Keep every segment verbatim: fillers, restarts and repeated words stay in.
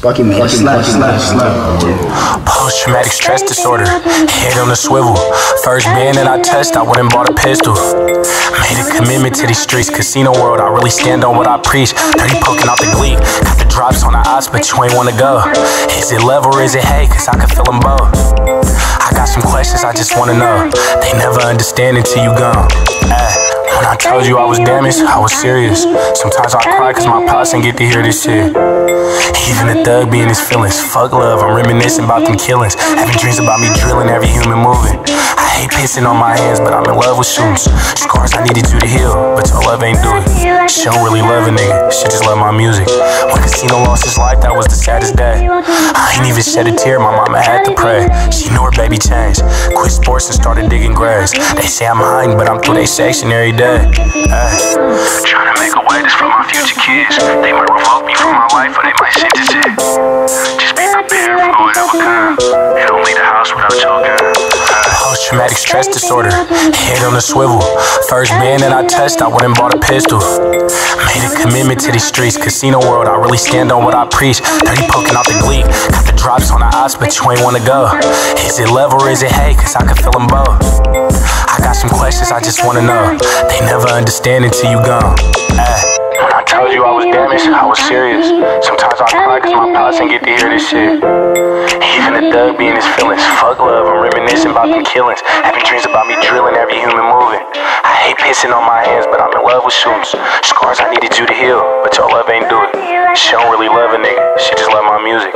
Fucking me, fucking slap, slap, slap. Post-traumatic stress disorder, head on the swivel. First band that I touched, I went and bought a pistol. Made a commitment to these streets, casino world, I really stand on what I preach. thirty poking out the gleek, got the drops on the odds, but you ain't wanna go. Is it love or is it hate, cause I can feel them both. I got some questions I just wanna know. They never understand until you gone. Ay. When I told you I was damaged, I was serious. Sometimes I cry cause my pops ain't get to hear this shit. Even a thug be in his feelings. Fuck love, I'm reminiscing about them killings. Having dreams about me drilling every human moving. I hate pissing on my hands, but I'm in love with shootings. Scars I needed you to heal, but your love ain't do it. She don't really love a nigga, she just love my music. When Casino lost his life, that was the saddest day. I ain't even shed a tear, my mama had to pray. She knew her baby changed. Quit sports and started digging graves. They say I'm hiding, but I'm through they section every day. Ay. Trying to make a way, this for my future kids. They might revoke me from my life or they might sentence it. Just be prepared for whatever comes. They don't leave the house without your gun. Post-traumatic stress disorder, head on the swivel. First band that I touched, I went and bought a pistol. Made a commitment to these streets, casino world, I really stand on what I preach. thirty poking out the gleek, got the drops on the odds, but you ain't wanna go. Is it love or is it hate, cause I can feel them both. I got some questions I just wanna know. They never understand until you gone. Ay. When I told you I was damaged, I was serious. Sometimes I cry cause my pops ain't get to hear this shit. Even a thug be in his feelings. Fuck love, I'm reminiscing about them killings. Having dreams about me drilling every human moving. I hate pissing on my hands, but I'm in love with shootings. Scars I needed you to heal, but your love ain't do it. She don't really love a nigga, she just love my music.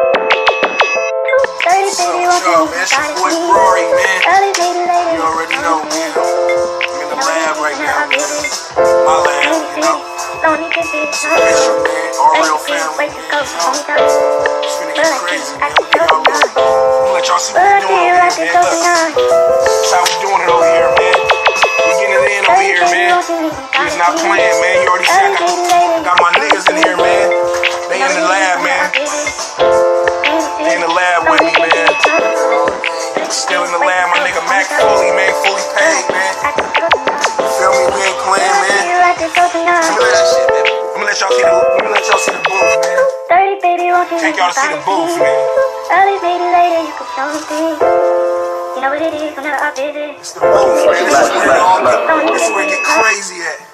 What's up, y'all, man? It's your boy Rory, man. You already know, man. I'm in the lab right now, man. My lab, you know. It's official, man. All real family, man. You know. It's finna get crazy, man. We get all real. I'm gonna let y'all see what we doing over here, man. Look. That's how we doing it over here, man. We getting it in over here, man. We is not playing, man. You already see I got, got my niggas in here, man. They in the lab, man. They in the lab with me, man. Still in the lab, my nigga Mac Foley, man. Fully paid, man. You feel me? We ain't playing, man. I'm gonna let shit, man. I'm gonna let y'all see the, I'm gonna let y'all see the booth, man. Take y'all to see the booth, man. It's the booth, man. This is where it all, this is where it get crazy at.